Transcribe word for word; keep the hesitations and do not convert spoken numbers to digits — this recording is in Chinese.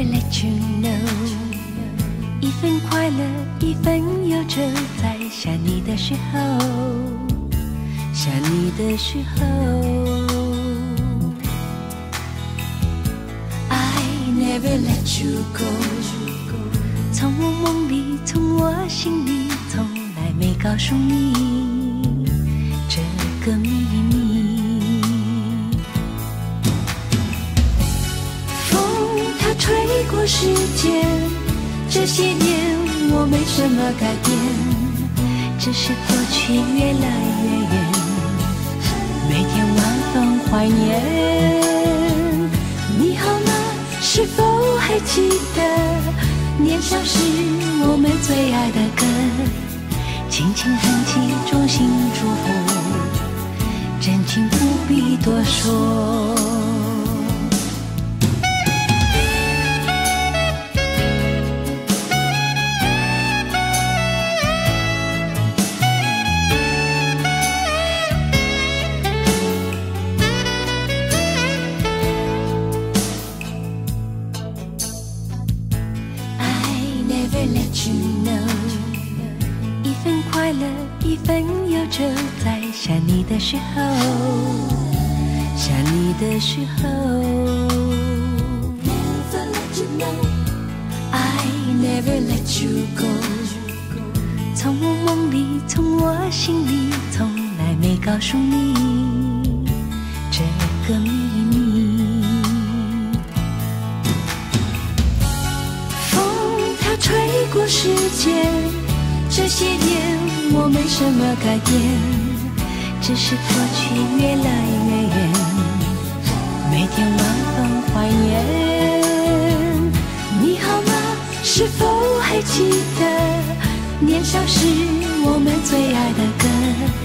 never let you know。一份快乐，一份忧愁，在想你的时候，想你的时候。I never let you go。从我梦里，从我心里，从来没告诉你这个秘密。风它吹过世界，这些年我没什么改变，只是过去越来越远，每天晚风怀念。你好吗？是否还记得年少时我们最爱的歌？轻轻哼起，衷心祝福，真情不必多说。Let you know。 一份快乐，一份忧愁，在想你的时候，想你的时候。 Never let you know。 I never let you go。 从我梦里，从我心里，从来没告诉你这个秘密。吹过世界，这些年我没什么改变，只是过去越来越远，每天晚风怀念。你好吗？是否还记得年少时我们最爱的歌？